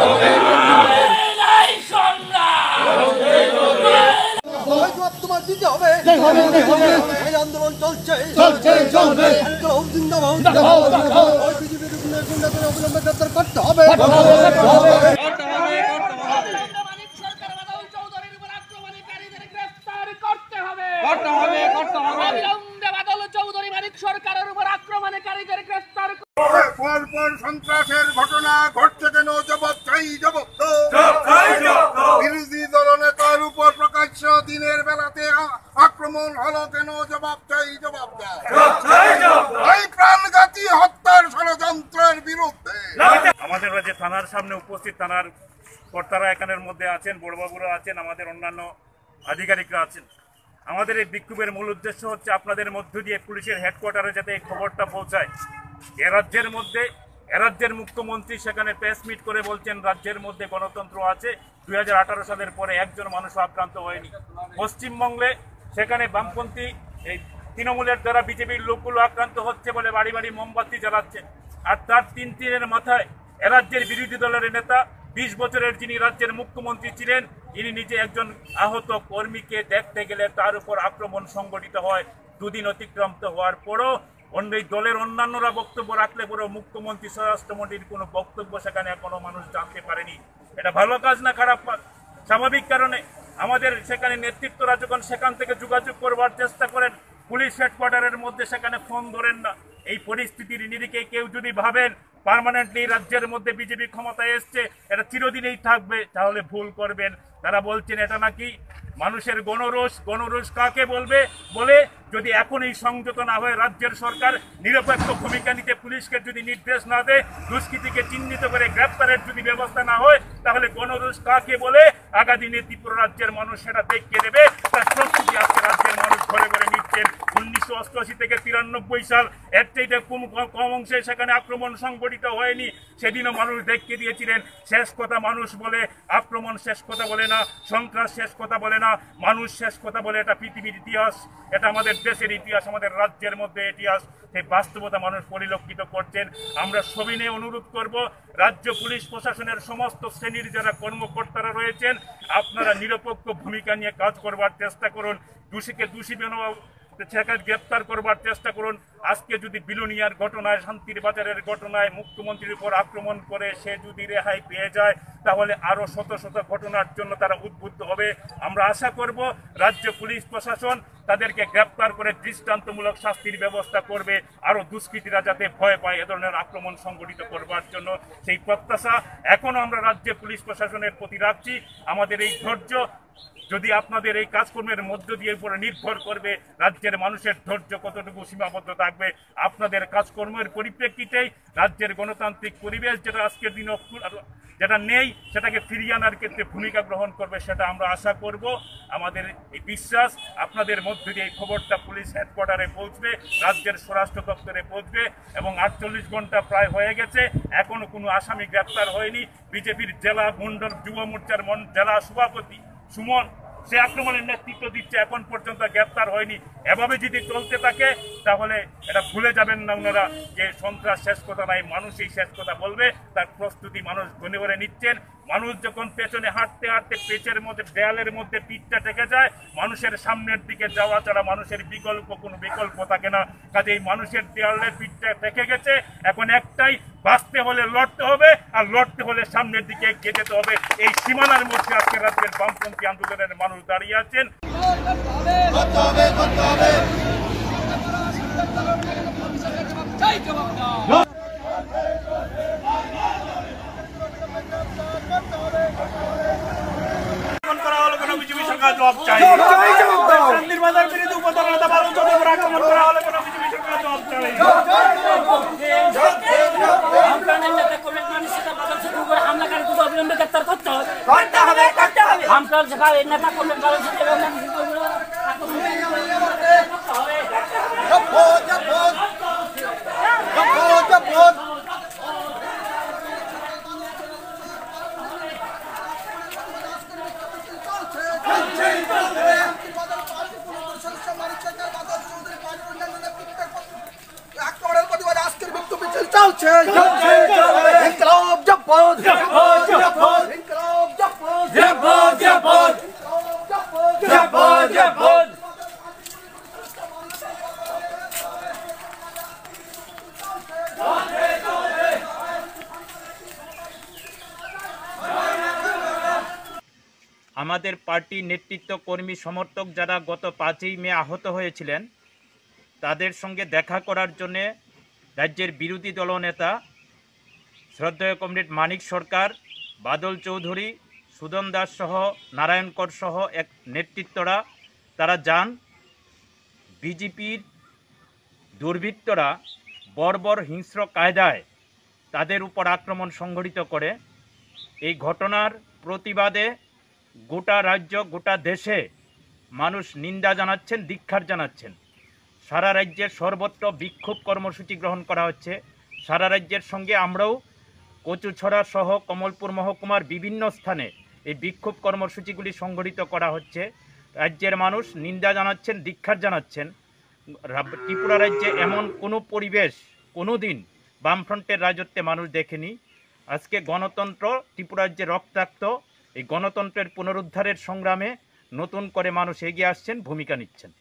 তোমার দিতে হবে আন্দোলন চলছে অবিলম্বে গ্রেপ্তার করতে হবে। সন্ত্রাসের ঘটনা ঘটছে কেন? জবাব চাই, জবাব বিরোধী দলনেতার উপর প্রকাশ্য দিনের বেলাতে আক্রমণ হলো কেন? জবাব চাই, জবাব এই প্রাণঘাতী হত্যার ষড়যন্ত্রের বিরুদ্ধে আমাদের যে থানার সামনে উপস্থিত থানার কর্তারা এখানের মধ্যে আছেন, বড়বাবুরা আছেন, আমাদের অন্যান্য আধিকারিকরা আছেন। আমাদের এই বিক্ষোভের মূল উদ্দেশ্য হচ্ছে আপনাদের মধ্য দিয়ে পুলিশের হেডকোয়ার্টারে যাতে এই খবরটা পৌঁছায়। রাজ্যের মুখ্যমন্ত্রী সেখানে প্রেস মিট করে বলছেন রাজ্যের মধ্যে গণতন্ত্র আছে, 2018 সালের পরে একজন মানুষ আক্রান্ত হয়নি। পশ্চিমবঙ্গে সেখানে বামপন্থী এই তৃণমূলের দ্বারা বিজেপির লোকগুলো আক্রান্ত হচ্ছে বলে বাড়ি বাড়ি মোমবাতি জ্বালাচ্ছেন। আর তার তিন দিনের মাথায় রাজ্যের বিরোধী দলের নেতা 20 বছরের যিনি রাজ্যের মুখ্যমন্ত্রী ছিলেন, ইনি নিজে একজন আহত কর্মীকে দেখতে গেলে তার উপর আক্রমণ সংঘটিত হয়। দুদিন অতিক্রান্ত হওয়ার পরও এই দলের অন্যান্যরা বক্তব্য রাখলে পরেও মুখ্যমন্ত্রী স্বরাষ্ট্রমন্ত্রীর কোনো বক্তব্য সেখানে এখনো মানুষ জানতে পারেনি। এটা ভালো কাজ না খারাপ কাজ? স্বাভাবিক কারণে আমাদের সেখানে নেতৃত্বরা যখন সেখান থেকে যোগাযোগ করবার চেষ্টা করেন, পুলিশ হেডকোয়ার্টারের মধ্যে সেখানে ফোন ধরেন না। এই পরিস্থিতির নিরিখে কেউ যদি ভাবেন পার্মানেন্টলি রাজ্যের মধ্যে বিজেপি ক্ষমতায় এসছে, এটা চিরদিনেই থাকবে, তাহলে ভুল করবেন। তারা বলছেন এটা নাকি মানুষের গণরোষ কাকে বলে যদি এখন এই সংযত না হয়ে রাজ্যের সরকার নিরপেক্ষ ভূমিকা নিতে পুলিশকে যদি নির্দেশ না দেয়, দুষ্কৃতীকে চিহ্নিত করে গ্রেপ্তারের যদি ব্যবস্থা না হয়, তাহলে গণরোষ কাকে বলে আগামী দিনে ত্রিপুরা রাজ্যের মানুষ সেটা দেখিয়ে দেবে। তার প্রস্তুতি আজকে রাজ্যের মানুষ ঘরে ঘরে নিচ্ছেন। 1988 থেকে 93 সাল এর চাইতে কম অংশে সেখানে আক্রমণ সংঘটিত হয়নি। সেদিনও মানুষ দেখিয়ে দিয়েছিলেন শেষ কথা মানুষ বলে, আক্রমণ শেষ কথা বলে না, সন্ত্রাস শেষ কথা বলে না, মানুষ শেষ কথা বলে। এটা পৃথিবীর ইতিহাস, এটা আমাদের দেশের ইতিহাস, আমাদের রাজ্যের মধ্যে ইতিহাস। সেই বাস্তবতা মানুষ পরিলক্ষিত করছেন। আমরা সবিনয়ে অনুরোধ করব, রাজ্য পুলিশ প্রশাসনের সমস্ত শ্রেণীর যারা কর্মকর্তারা রয়েছেন, আপনারা নিরপেক্ষ ভূমিকা নিয়ে কাজ করবার চেষ্টা করুন। দোষীকে দোষী সেখানে গ্রেপ্তার করবার চেষ্টা করুন। আজকে যদি বিলোনিয়ার ঘটনায়, শান্তির বাজারের ঘটনায় মুখ্যমন্ত্রীর উপর আক্রমণ করে সে যদি রেহাই পেয়ে যায়, তাহলে আরো শত শত ঘটনার জন্য তারা উদ্বুদ্ধ হবে। আমরা আশা করব রাজ্য পুলিশ প্রশাসন তাদেরকে গ্রেপ্তার করে দৃষ্টান্তমূলক শাস্তির ব্যবস্থা করবে, আরো দুষ্কৃতীরা যাতে ভয় পায় এ ধরনের আক্রমণ সংঘটিত করবার জন্য। সেই প্রত্যাশা এখনো আমরা রাজ্য পুলিশ প্রশাসনের প্রতি রাখছি। আমাদের এই ধৈর্য যদি আপনাদের এই কাজকর্মের মধ্য দিয়ে উপরে নির্ভর করবে রাজ্যের মানুষের ধৈর্য কতটুকু সীমাবদ্ধ থাকবে। আপনাদের কাজকর্মের পরিপ্রেক্ষিতেই রাজ্যের গণতান্ত্রিক পরিবেশ যেটা আজকের দিনে যেটা নেই সেটাকে ফিরিয়ে আনার ক্ষেত্রে ভূমিকা গ্রহণ করবে, সেটা আমরা আশা করব। আমাদের এই বিশ্বাস আপনাদের মধ্য দিয়ে এই খবরটা পুলিশ হেডকোয়ার্টারে পৌঁছবে, রাজ্যের স্বরাষ্ট্র দপ্তরে পৌঁছবে এবং 48 ঘন্টা প্রায় হয়ে গেছে, এখনো কোনো আসামি গ্রেপ্তার হয়নি। বিজেপির জেলা মন্ডল যুব মোর্চার জেলা সভাপতি সুমন সে আক্রমণের নেতৃত্ব দিচ্ছে, এখন পর্যন্ত গ্রেপ্তার হয়নি। এভাবে যদি চলতে থাকে তাহলে এটা ভুলে যাবেন না ওনারা যে সন্ত্রাস শেষ কথা নাই, মানুষই শেষ কথা বলবে। তার প্রস্তুতি মানুষ ঘনে ঘরে নিচ্ছেন। মানুষ যখন পেছনে হাঁটতে হাঁটতে পেচের মধ্যে দেয়ালের মধ্যে পিঠটা টেকে যায়, মানুষের সামনের দিকে যাওয়া ছাড়া মানুষের কোনো বিকল্প থাকে না। কাজে এই মানুষের দেয়ালের পিঠটা টেকে গেছে, এখন একটাই, বাঁচতে হলে লড়তে হবে, আর লড়তে হলে সামনের দিকে এগিয়ে যেতে হবে। এই সীমানার মধ্যে আজকে রাজ্যের বামপন্থী আন্দোলনের মানুষ দাঁড়িয়ে আছেন। বিজেপি সরকার জবাব চাই। নির্বাচনের বিরুদ্ধে উপদলের আক্রমণ করা হলে কোনো বিজেপি সরকার জবাব চাই। অবিলম্বে গ্রেপ্তার করতে হবে। নেতা চলছে আমাদের পার্টির নেতৃত্ব কর্মী সমর্থক যারা গত 5ই মে আহত হয়েছিলেন তাদের সঙ্গে দেখা করার জন্যে রাজ্যের বিরোধী দলনেতা শ্রদ্ধেয় কমরেড মানিক সরকার, বাদল চৌধুরী, সুদন দাস সহ নারায়ণকর সহ এক নেতৃত্বরা তারা যান। বিজেপির দুর্বৃত্তরা বর্বর হিংস্র কায়দায় তাদের উপর আক্রমণ সংঘটিত করে। এই ঘটনার প্রতিবাদে গোটা রাজ্য গোটা দেশে মানুষ নিন্দা জানাচ্ছেন, ধিক্কার জানাচ্ছেন। সারা রাজ্যের সর্বত্র বিক্ষোভ কর্মসূচি গ্রহণ করা হচ্ছে। সারা রাজ্যের সঙ্গে আমরাও কচুছড়া সহ কমলপুর মহকুমার বিভিন্ন স্থানে এই বিক্ষোভ কর্মসূচিগুলি সংগঠিত করা হচ্ছে। রাজ্যের মানুষ নিন্দা জানাচ্ছেন, ধিক্কার জানাচ্ছেন। ত্রিপুরা রাজ্যে এমন কোনো পরিবেশ কোনো দিন বামফ্রন্টের রাজত্বে মানুষ দেখেনি। আজকে গণতন্ত্র ত্রিপুরা রাজ্যে রক্তাক্ত, এই গণতন্ত্রের পুনরুদ্ধারের সংগ্রামে নতুন করে মানুষ এগিয়ে আসছেন, ভূমিকা নিচ্ছেন।